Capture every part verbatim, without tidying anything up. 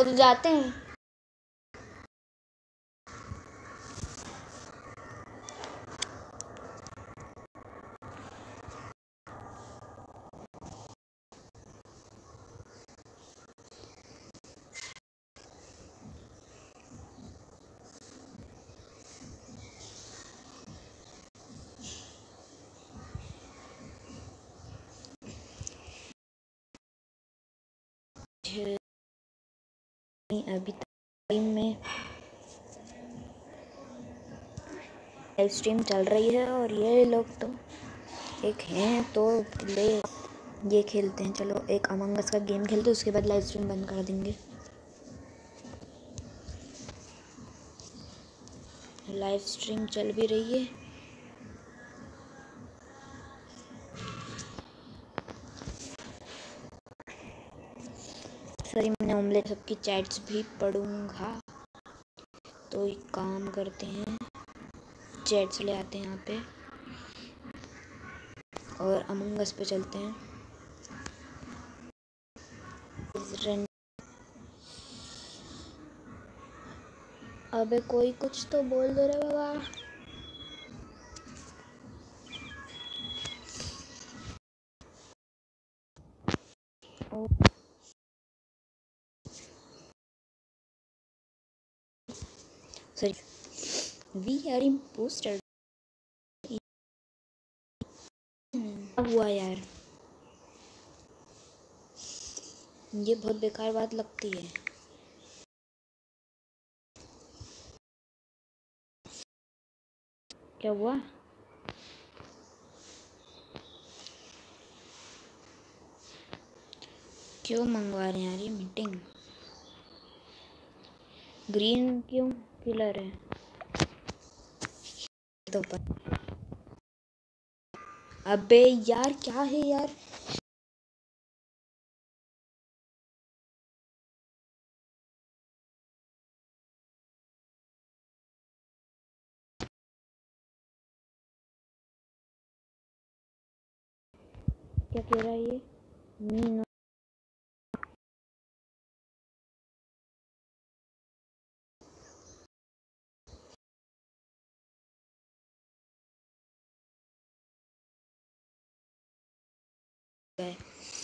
तो जाते हैं। अभी टाइम में लाइव स्ट्रीम चल रही है और ये लोग तो एक हैं तो ले ये खेलते हैं। चलो एक अमंग अस का गेम खेलते उसके बाद लाइव स्ट्रीम बंद कर देंगे। लाइव स्ट्रीम चल भी रही है। सॉरी मैंने ऑमलेट सबकी चैट्स भी पढ़ूंगा। तो एक काम करते हैं चैट्स ले आते हैं यहाँ पे और अमंग अस पे चलते हैं। अबे कोई कुछ तो बोल दे रहा बाबा। सॉरी वी आर इम्पोस्टर हुआ यार। ये बहुत बेकार बात लगती है। क्या हुआ? क्यों मंगवा रहे हैं यार ये मीटिंग? ग्रीन क्यों किलर है? तो पर अबे यार क्या है यार? क्या कह रहा है ये? मीनो है।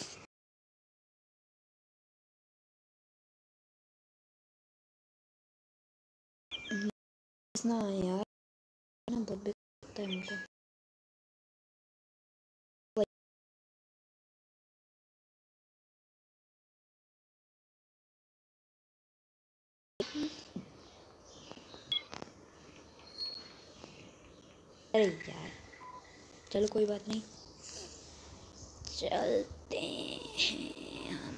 ना यार ना बहुत बेकार है उनको। अरे यार चलो कोई बात नहीं चलते हैं हम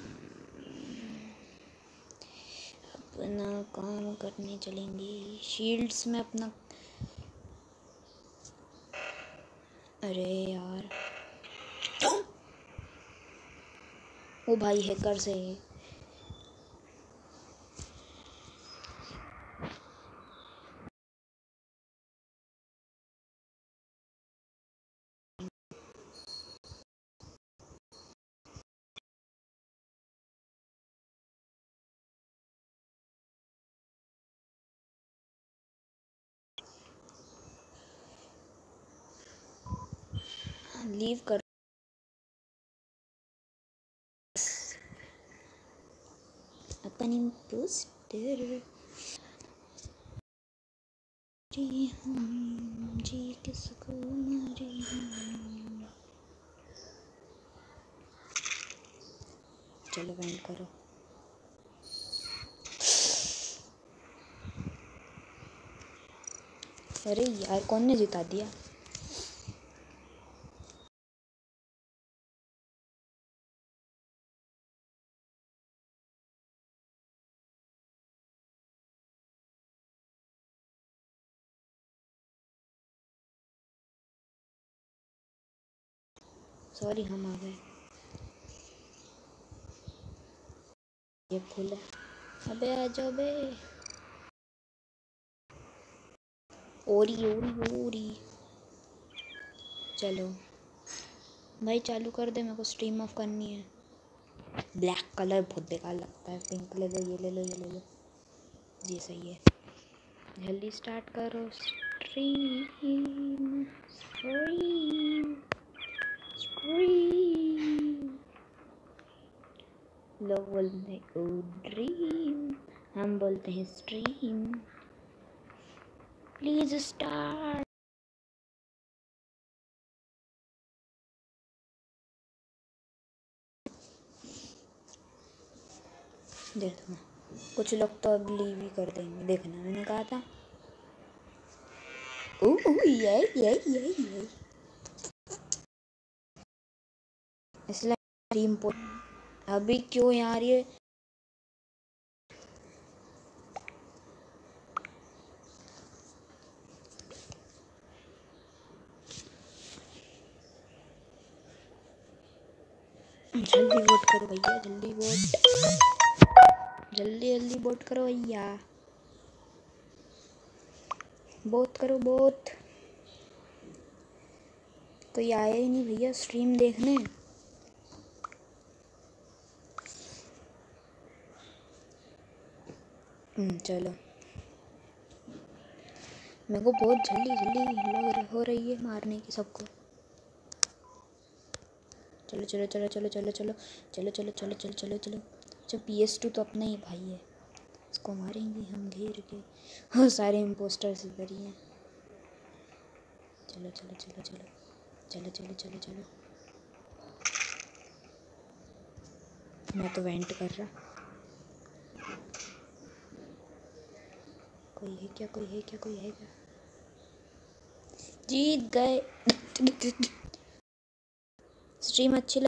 अपना काम करने चलेंगे। शील्ड्स में अपना अरे यार वो भाई हैकर से लीव कर अपन इम्पोस्टर जी हम जी किसको मारे हम। चलो वेंट करो। अरे यार कौन ने जिता दिया? सॉरी हम आ गए। ये फूल है। अबे आ जाओ बे। ओरी ओरी ओरी चलो भाई चालू कर दे मेरे को स्ट्रीम ऑफ करनी है। ब्लैक कलर बहुत बेकार लगता है। पिंक ले लो, ये ले लो, ये ले लो, ये सही है। जल्दी स्टार्ट करो स्ट्रीम स्ट्रीम स्ट्रीम। लोग बोलते हैं ओ ड्रीम, हम बोलते हैं स्ट्रीम। Please start. देखो कुछ लोग तो अब लीव ही कर देंगे, देखना मैंने कहा था। ओ ओ ये ये ये ये इसलिए टीम पो अभी क्यों यार ये जल्दी वोट करो भैया, जल्दी वोट, जल्दी जल्दी वोट करो भैया, वोट करो वोट। कोई आया ही नहीं भैया स्ट्रीम देखने। चलो मेरे को बहुत जल्दी जल्दी लग हो रही है मारने की सबको। चलो चलो चलो चलो चलो चलो चलो चलो चलो चलो चलो चलो अच्छा पी एस टू तो अपना ही भाई है, इसको मारेंगे हम घेर के। हाँ सारे इम्पोस्टर्स इधर ही हैं। चलो चलो चलो चलो चलो चलो चलो चलो। मैं तो वेंट कर रहा। कोई है क्या, कोई है क्या, कोई है क्या? जीत गए। स्ट्रीम अच्छी